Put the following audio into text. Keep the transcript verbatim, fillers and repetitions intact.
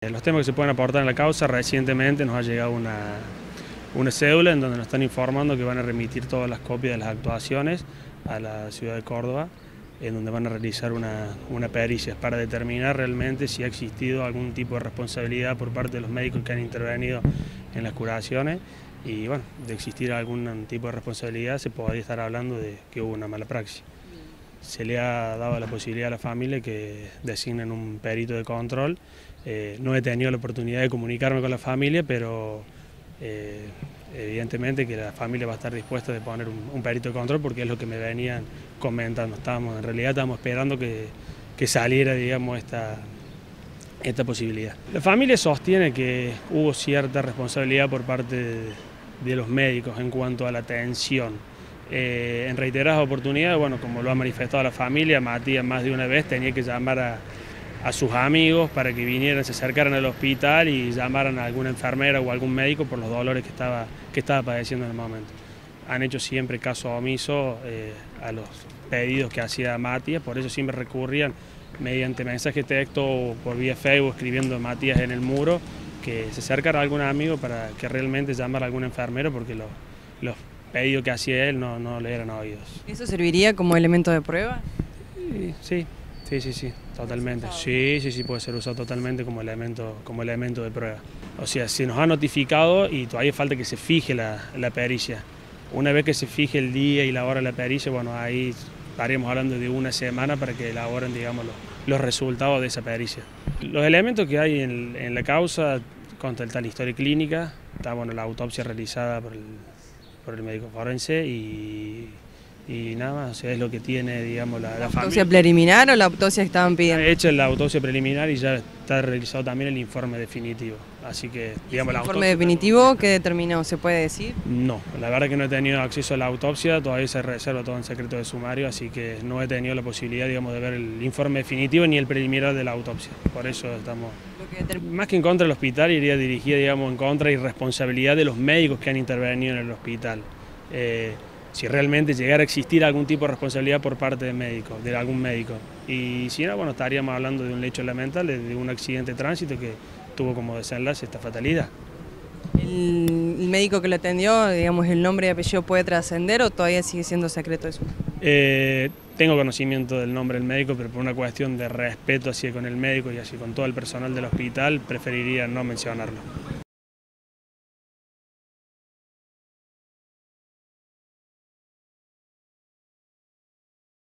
Los temas que se pueden aportar en la causa, recientemente nos ha llegado una, una cédula en donde nos están informando que van a remitir todas las copias de las actuaciones a la ciudad de Córdoba, en donde van a realizar una, una pericia para determinar realmente si ha existido algún tipo de responsabilidad por parte de los médicos que han intervenido en las curaciones, y bueno, de existir algún tipo de responsabilidad se podría estar hablando de que hubo una mala praxis. Se le ha dado la posibilidad a la familia que designen un perito de control. Eh, no he tenido la oportunidad de comunicarme con la familia, pero eh, evidentemente que la familia va a estar dispuesta de poner un, un perito de control, porque es lo que me venían comentando. Estábamos, en realidad estábamos esperando que, que saliera, digamos, esta, esta posibilidad. La familia sostiene que hubo cierta responsabilidad por parte de, de los médicos en cuanto a la atención. Eh, en reiteradas oportunidades, bueno, como lo ha manifestado la familia, Matías más de una vez tenía que llamar a, a sus amigos para que vinieran, se acercaran al hospital y llamaran a alguna enfermera o algún médico por los dolores que estaba, que estaba padeciendo en el momento. Han hecho siempre caso omiso eh, a los pedidos que hacía Matías, por eso siempre recurrían mediante mensaje de texto o por vía Facebook, escribiendo Matías en el muro, que se acercara a algún amigo para que realmente llamara a algún enfermero, porque los, los pedido que hacía él no, no le eran oídos. ¿Eso serviría como elemento de prueba? Sí, sí, sí, sí, totalmente. Sí, sí, sí, puede ser usado totalmente como elemento, como elemento de prueba. O sea, se nos ha notificado y todavía falta que se fije la, la pericia. Una vez que se fije el día y la hora de la pericia, bueno, ahí estaríamos hablando de una semana para que elaboren, digamos, los, los resultados de esa pericia. Los elementos que hay en, en la causa, consta el tal historia clínica, está, bueno, la autopsia realizada por el por el médico forense y, y nada más, o sea, es lo que tiene, digamos, la, la, ¿La familia. autopsia preliminar o la autopsia que estaban pidiendo? Ha hecho la autopsia preliminar y ya está realizado también el informe definitivo, así que, digamos, ¿El la informe autopsia, definitivo qué determinó, se puede decir? No, la verdad que no he tenido acceso a la autopsia, todavía se reserva todo en secreto de sumario, así que no he tenido la posibilidad, digamos, de ver el informe definitivo ni el preliminar de la autopsia, por eso estamos... Que más que en contra del hospital, iría dirigida, digamos, en contra y responsabilidad de los médicos que han intervenido en el hospital. Eh, si realmente llegara a existir algún tipo de responsabilidad por parte de médico, de algún médico. Y si no, bueno, estaríamos hablando de un hecho lamentable, de un accidente de tránsito que tuvo como desenlace esta fatalidad. ¿El, el médico que lo atendió, digamos, el nombre y apellido puede trascender o todavía sigue siendo secreto eso? Eh, tengo conocimiento del nombre del médico, pero por una cuestión de respeto hacia con el médico y así con todo el personal del hospital, preferiría no mencionarlo.